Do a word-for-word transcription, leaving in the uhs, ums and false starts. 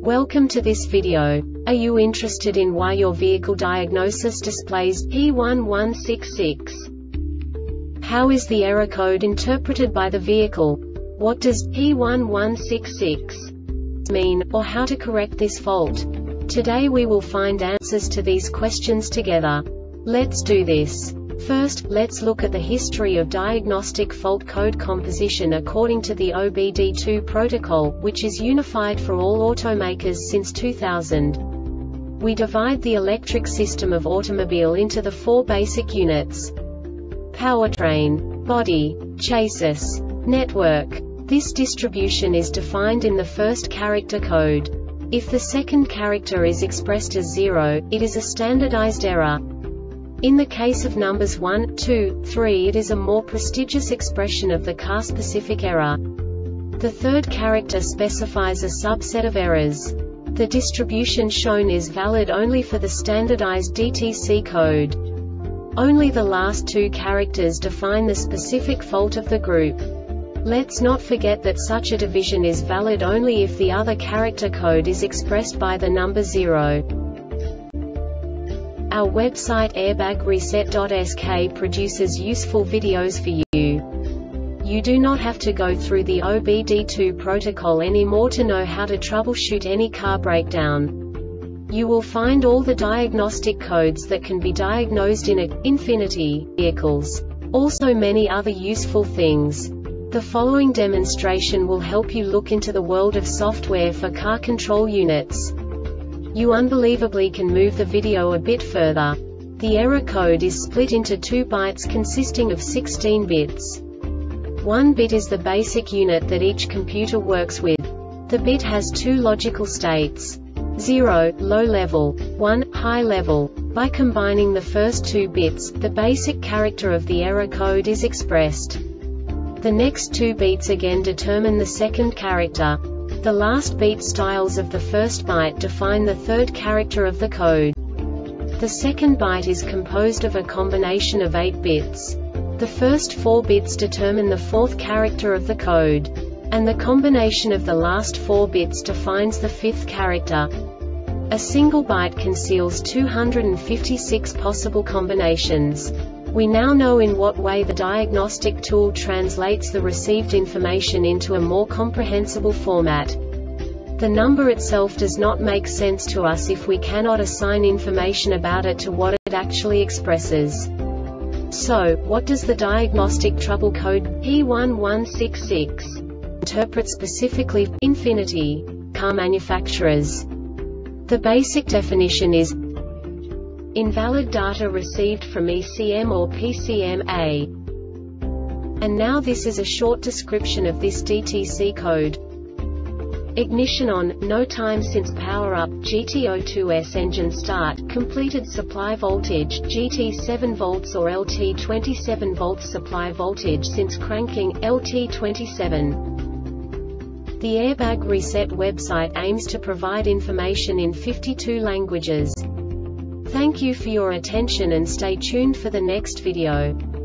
Welcome to this video. Are you interested in why your vehicle diagnosis displays P one one six six? How is the error code interpreted by the vehicle? What does P one one six six mean, or how to correct this fault? Today we will find answers to these questions together. Let's do this. First, let's look at the history of diagnostic fault code composition according to the O B D two protocol, which is unified for all automakers since two thousand. We divide the electric system of automobile into the four basic units: powertrain, body, chassis, network. This distribution is defined in the first character code. If the second character is expressed as zero, it is a standardized error. In the case of numbers one, two, three, it is a more prestigious expression of the car-specific error. The third character specifies a subset of errors. The distribution shown is valid only for the standardized D T C code. Only the last two characters define the specific fault of the group. Let's not forget that such a division is valid only if the other character code is expressed by the number zero. Our website airbag reset dot S K produces useful videos for you. You do not have to go through the O B D two protocol anymore to know how to troubleshoot any car breakdown. You will find all the diagnostic codes that can be diagnosed in a Infiniti vehicles. Also many other useful things. The following demonstration will help you look into the world of software for car control units. You unbelievably can move the video a bit further. The error code is split into two bytes consisting of sixteen bits. One bit is the basic unit that each computer works with. The bit has two logical states: zero, low level, one, high level. By combining the first two bits, the basic character of the error code is expressed. The next two bits again determine the second character. The last beat styles of the first byte define the third character of the code. The second byte is composed of a combination of eight bits. The first four bits determine the fourth character of the code. And the combination of the last four bits defines the fifth character. A single byte conceals two hundred fifty-six possible combinations. We now know in what way the diagnostic tool translates the received information into a more comprehensible format. The number itself does not make sense to us if we cannot assign information about it to what it actually expresses. So, what does the diagnostic trouble code P one one six six interpret specifically for Infiniti car manufacturers? The basic definition is invalid data received from E C M or P C M A. And now this is a short description of this D T C code. Ignition on, no time since power up, G T zero two S engine start, completed supply voltage, G T seven volts or L T twenty-seven volts supply voltage since cranking, L T twenty-seven. The Airbag Reset website aims to provide information in fifty-two languages. Thank you for your attention and stay tuned for the next video.